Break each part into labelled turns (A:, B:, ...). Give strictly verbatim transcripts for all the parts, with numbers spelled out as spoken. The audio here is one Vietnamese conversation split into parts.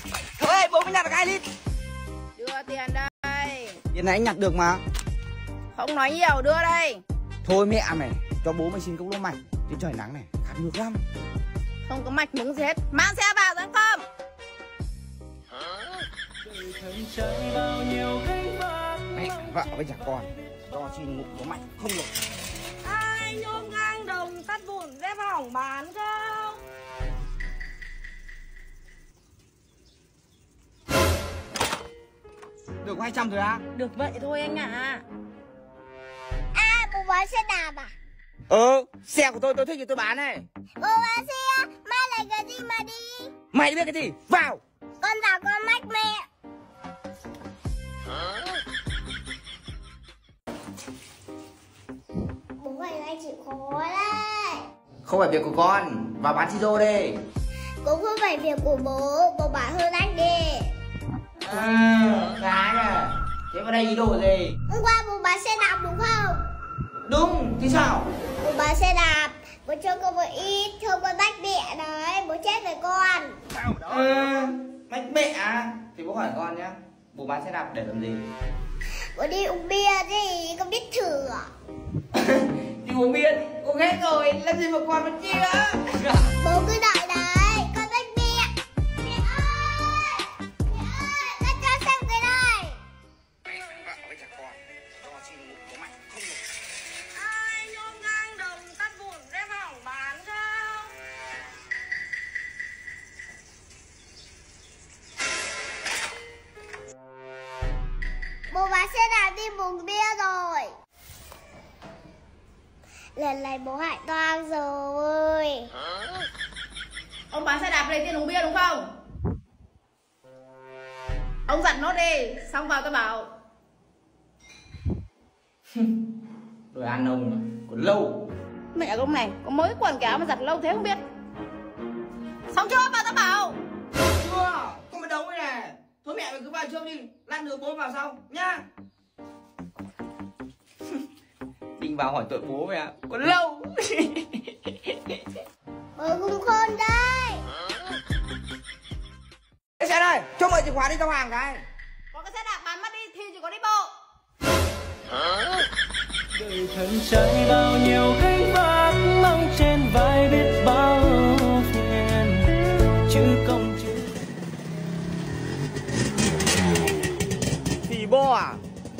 A: Thôi ơi, bố mới nhặt được hai lít.
B: Đưa tiền đây.
A: Tiền này anh nhặt được mà.
B: Không nói nhiều, đưa đây.
A: Thôi mẹ mày, cho bố mày xin cốc lúa mạch. Chứ trời nắng này, khát nước lắm.
B: Không có mạch múng gì hết. Mang xe vào rồi không?
A: Mẹ, vợ với chả con. Cho xin một lúa mạch không được.
B: Ai nhôm ngang đồng sắt vụn dép hỏng bán không?
A: Được hai trăm rồi á?
B: Được vậy thôi anh ạ. À.
C: À, bố bán xe đạp à?
A: Ừ, xe của tôi tôi thích thì tôi bán này.
C: Bố bán xe, mai lấy cái gì mà đi?
A: Mày biết cái gì? Vào.
C: Con bảo con mách mẹ. Bố phải anh chịu khó đấy.
A: Không phải việc của con, vào bán siro đi.
C: Cũng không phải việc của bố, bố bán hơn anh đi.
A: À, khá nhỉ. Thế vào đây ý đồ gì?
C: Hôm qua bố bán xe đạp đúng không?
A: Đúng, thì sao?
C: Bố bán xe đạp, bố cho con một ít, không con tách mẹ đấy, bố chết với con.
A: Ừ, mách mẹ à? Thì bố hỏi con nhá, bố bán xe đạp để làm gì?
C: Bố đi uống bia gì, con biết thử à?
A: Đi uống bia, uống hết rồi, làm gì mà còn một chia?
C: Bố cứ đợi đấy, con tách mẹ. Mẹ ơi, mẹ ơi, con cho xem cái này.
B: Ai nhôm ngang đồng sắt vụn dép hỏng bán không?
C: Bố bán xe đạp đi uống bia rồi. Lần này bố hại toang rồi.
B: Ông bán xe đạp lấy tiền uống bia đúng không? Ông giặt nốt đi, xong vào tôi bảo.
A: Rồi ăn ông còn lâu.
B: Mẹ ông này, có mấy quần áo mà giặt lâu thế không biết. Xong chưa, vào tôi bảo.
A: Chưa, không phải đấu đây nè. Thôi mẹ mày cứ vào trước đi, lát nữa bố vào sau, nhá. Định vào hỏi tội bố mày à, còn lâu.
C: Bố cũng khôn đấy.
A: Cái xe đây, cho mời chìa khóa đi giao hàng cái.
B: Có cái xe đạp bán mất đi thì chỉ có đi bộ.
D: Đời thân trai bao nhiêu gánh vác, mang trên vai biết bao phiền, chứ công chứ.
A: Thì bo à?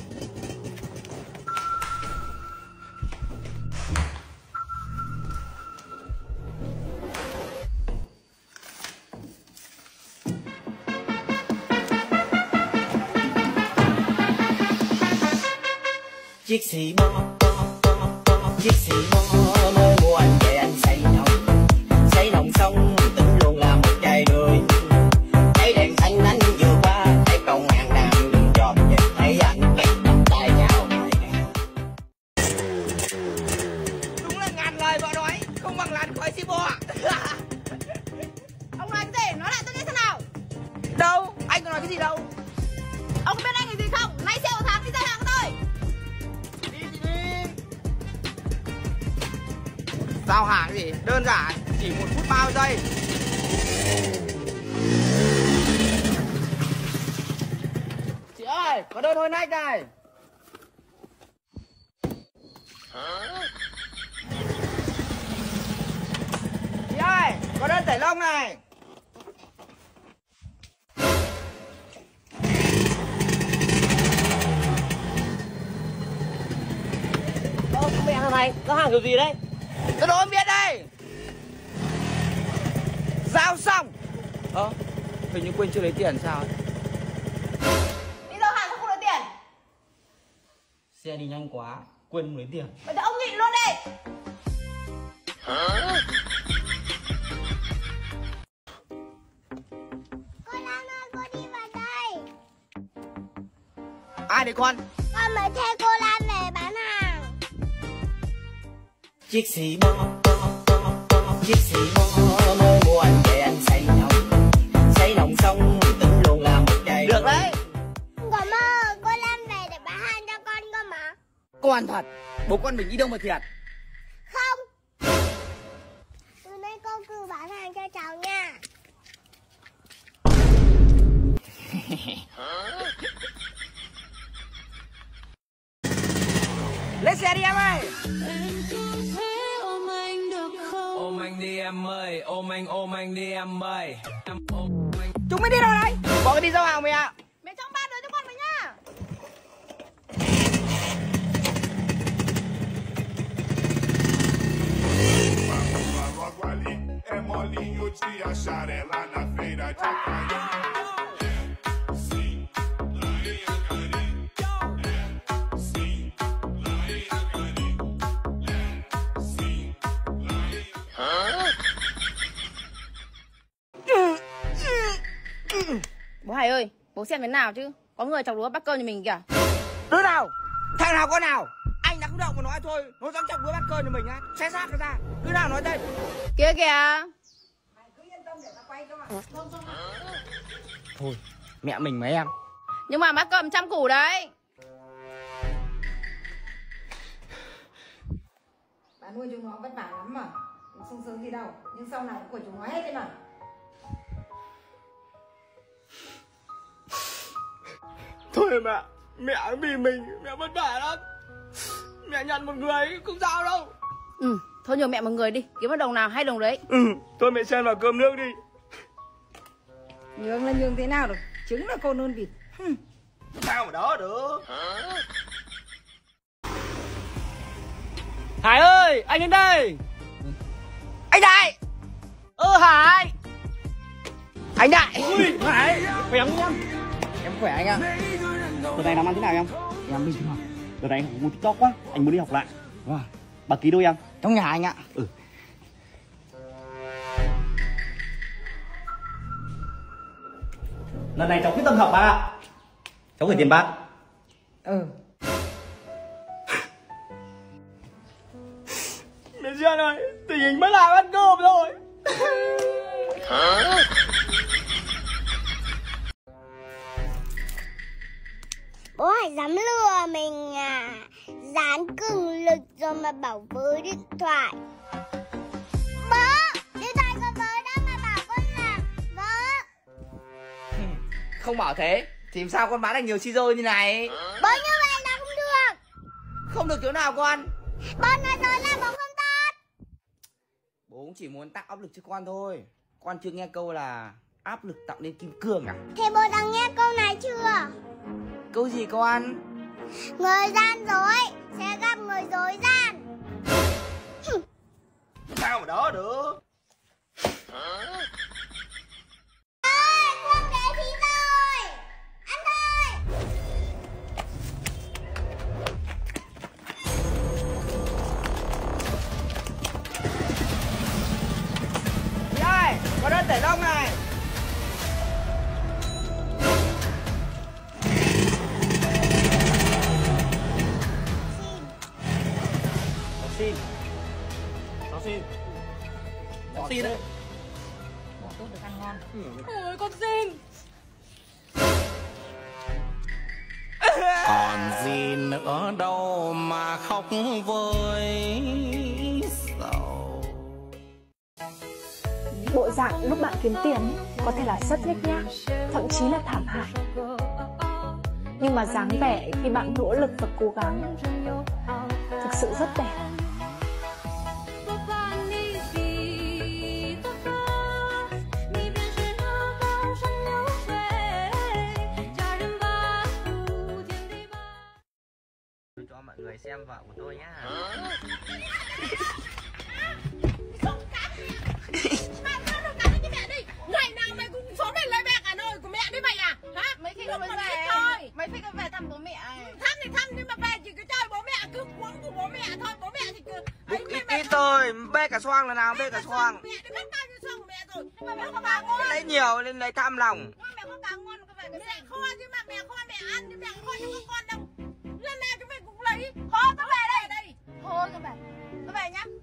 D: Chiếc xì bo, chiếc xì bo mới mua anh về anh xây nồng, xây nồng xong tính luôn là một chai người. Thấy đèn xanh anh vừa qua, thấy công an đang đứng dòm về, thấy anh bét đập tay nhau.
A: Đúng là ngàn lời vợ nói, không bằng làn khói xì bo.
B: Ông nói cái gì? Nói lại tôi nghe thế nào?
A: Đâu, anh có nói cái gì đâu.
B: Ông có biết anh cái gì không? Nay xe một tháng đi giao hàng của tôi.
A: Giao hàng gì? Đơn giản, chỉ một phút bao giây. Chị ơi, có đơn hôi nách này. Chị ơi, có đơn tẩy lông này.
D: Ơ, mẹ thằng này, có hàng kiểu gì đấy?
A: Tôi đố em biết đây. Giao xong. Ơ, hình như quên chưa lấy tiền sao ấy.
B: Đi giao hàng không lấy tiền.
A: Xe đi nhanh quá, quên lấy tiền.
B: Vậy thì ông nhịn luôn đi.
C: Cô Lan ơi, cô đi vào đây.
A: Ai đấy con?
C: Con mới thuê cô Lan về bán hàng.
D: Chiếc xì bo, chiếc xì bo mới mua anh về anh xây nồng, xây nồng xong tính luôn là một chai.
A: Được đấy.
C: Có mơ cô Lan về để bán hàng cho con cơ mà.
A: Con thật, bố con mình đi đâu mà thiệt.
C: Không. Từ nay con cứ bán hàng cho cháu nha.
A: Lên xe đi em ơi.
E: Ôm anh đi em ơi, ôm anh ôm anh đi em ơi. Em ôm anh.
A: Chúng mới đi đâu đấy? Bỏ cái đi giao hàng mẹ ạ.
B: Mẹ trong ba đứa cho con với nhá.
F: É molinho de achar ela na feira de Acarim. Sim, lá em Acarim. É, sim, lá em Acarim. É, sim, lá em.
B: Bố Hải ơi, bố xem thế nào chứ. Có người chọc đũa bắt cơm như mình kìa.
A: Đứa nào? Thằng nào con nào? Anh đã không động mà nói thôi. Nó dám chọc đứa bắt cơn như mình á. Xé xác nó ra. Đứa nào nói đây?
B: Kia kìa.
A: Thôi, mẹ mình mấy em.
B: Nhưng mà bắt cơm trăm củ đấy.
G: Bà nuôi chúng nó vất vả lắm mà, không sung sướng gì đâu, nhưng sau này cũng của chúng nó hết đấy mà.
A: Thôi mẹ, mẹ vì mình, mẹ vất vả lắm. Mẹ nhận một người không sao đâu.
B: Ừ, thôi nhờ mẹ một người đi, kiếm một đồng nào hay đồng đấy.
A: Ừ, thôi mẹ xem vào cơm nước đi.
G: Nhường là nhường thế nào được, trứng là con hơn vịt. Hừm.
A: Sao mà đó được. Hải ơi, anh đến đây. Anh Đại. Ơ Hải. Anh Đại. Ui, Hải, khỏe không em? Em khỏe anh ạ.
H: Đợt này làm ăn thế nào em? Em bình thường. Đợt này anh muốn TikTok quá, anh muốn đi học lại. Wow. Bà ký đâu em?
A: Trong nhà anh ạ.
H: Ừ. Lần này cháu quyết tâm học bác ạ. Cháu gửi tiền bác.
G: Ừ.
A: Mẹ Duyên ơi, tình hình mất lại ăn cơm rồi.
C: Bố Hải dám lừa mình à? Dán cường lực rồi mà bảo với điện thoại. Bố, điện thoại của bố đang mà bảo con làm. Bố.
A: Không bảo thế, thì sao con bán được nhiều chi rơi như này?
C: Bố như vậy là không được.
A: Không được kiểu nào con?
C: Bố nói nói là bố không tốt.
A: Bố cũng chỉ muốn tạo áp lực cho con thôi. Con chưa nghe câu là áp lực tạo nên kim cương à?
C: Thế bố đã nghe câu này chưa?
A: Câu gì con?
C: Người gian dối sẽ gặp người dối gian.
A: Sao mà đó được?
C: Ơi, không để thì tôi. Ăn thôi.
A: Chị ơi, có đất tẩy lông này.
H: Xin. Cháu xin. Cháu xin đấy.
G: Bố tốt được ăn ngon.
B: Ôi con xin.
E: Còn gì nữa đâu mà khóc với sầu.
I: Bộ dạng lúc bạn kiếm tiền ấy, có thể là rất nhếch nhác, thậm chí là thảm hại. Nhưng mà dáng vẻ khi bạn nỗ lực và cố gắng thực sự rất đẹp.
A: Cho mọi người xem vợ của tôi nhá.
B: Ngày nào mày cũng xuống đây lấy bẹc Hà Nội của mẹ đấy mày à? Hả? Mấy khi con về thôi. Mấy khi con về thăm bố mẹ. Thăm thì thăm nhưng mà về chỉ cứ chơi bố mẹ, cứ cuống của bố mẹ thôi. Bố mẹ thì cứ
A: Bụng ít ít thôi, bê cả xoang là nào, bê cả xoang.
B: Mẹ đã biết bao nhiêu xoang của mẹ rồi. Nhưng mà mẹ có bà ngon.
A: Lấy nhiều nên lấy tham lòng.
B: Mẹ có bà ngon có về cái mẹ kho chứ mà mẹ kho mẹ ăn chứ mẹ kho cho các con đâu. Lần nào chúng mày cũng lấy. Thôi tao về đây. đây. Thôi tao về. Tao về nhá.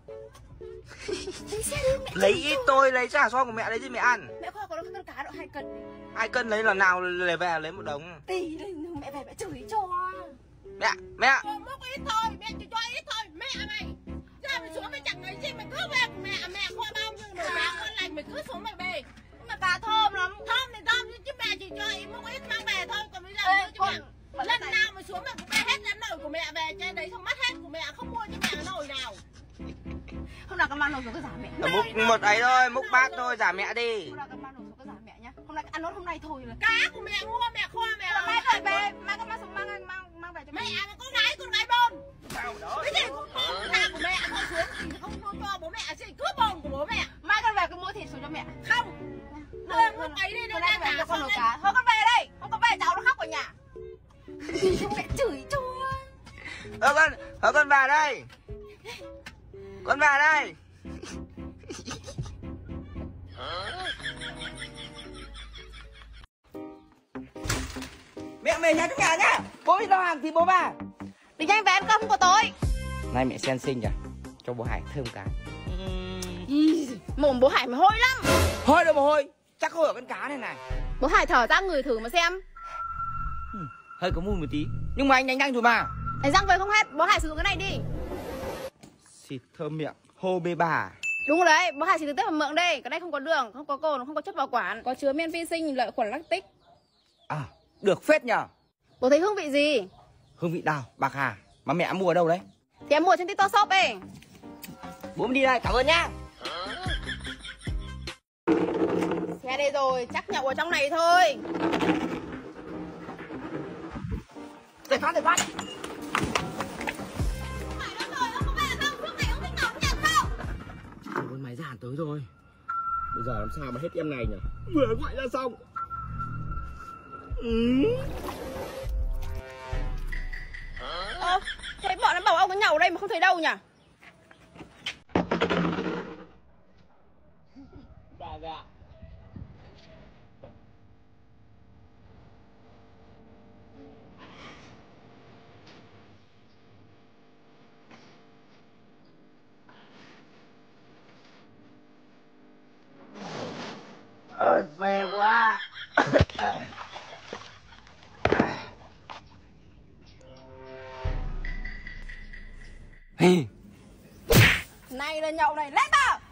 A: Lấy ít tôi, lấy chả xoang của mẹ lấy gì mẹ ăn.
B: Mẹ kho có cái con cá độ hai cân đi.
A: Hai cân lấy lần nào lấy về lấy một đống.
B: Tí đây mẹ về mẹ chửi cho.
A: Mẹ, mẹ.
B: Cho múc ít thôi, mẹ chỉ cho ít thôi, mẹ mày. Ra mày xuống mày chẳng lấy gì mày cứ về của mẹ, mẹ kho bao nhiêu nồi cá ngon lành mày cứ xuống mày về. Nhưng mà cá thơm lắm, thơm thì thơm chứ mẹ chỉ cho ít múc ít mang về thôi. đầu xuống cái giả mẹ.
A: Múc một ấy thôi, múc bát thôi, giả mẹ đi.
B: Hôm nay con mang đồ xuống cái giả mẹ nhá. Hôm nay ăn nốt hôm nay thôi là cá của mẹ mua mẹ kho mẹ. Mai về về, mai con mang xuống mang mang mang về cho mẹ. Mẹ là con gái, con gái bồn. Sao đó? Cái gì cũng tha của mẹ con xuống thì không không cho bố mẹ gì cướp bồn của bố mẹ. Mai con về con mua thịt xuống cho mẹ. Không. Đưa con ấy đi đưa ra cả con cá. Thôi con về đây, không con về cháu nó khóc ở nhà. Mẹ chửi cho.
A: Ờ con, ờ con vào đây. Con vào đây. Mẹ về nhà trong nhà nhá. Bố đi giao hàng thì bố vào.
B: Đi nhanh về ăn cơm không có tối.
A: Nay mẹ sen sinh kìa. Cho bố Hải thơm cái.
B: Ý, mồm bố Hải mày hôi lắm.
A: Hôi đâu mà hôi. Chắc hôi ở con cá này này.
B: Bố Hải thở ra người thử mà xem.
A: Ừ, hơi có mùi một tí. Nhưng mà anh đánh răng rồi mà.
B: Đánh răng về không hết. Bố Hải sử dụng cái này đi.
A: Xịt thơm miệng. Hô bê bà.
B: Đúng rồi đấy. Bố Hải xịt trực tiếp vào miệng đây. Cái này không có đường, không có cồn, không có chất bảo quản. Có chứa men vi sinh, lợi khuẩn lactic.
A: À, được phết nhờ.
B: Bố thấy hương vị gì?
A: Hương vị đào, bạc hà. Mà mẹ mua ở đâu đấy?
B: Thì em mua trên TikTok Shop ấy.
A: Bố mình đi đây, cảm ơn nhá.
B: Xe đây rồi, chắc nhậu ở trong này thôi.
A: Để phát, để phát. Con mày giàn tới rồi. Bây giờ làm sao mà hết em này nhỉ? Vừa gọi ra xong. Ừ.
B: Ờ, thế bọn nó bảo ông có nhậu ở đây mà không thấy đâu nhỉ?
A: Dạ dạ. Ờ, về quá.
B: Này là nhậu này, lên tao.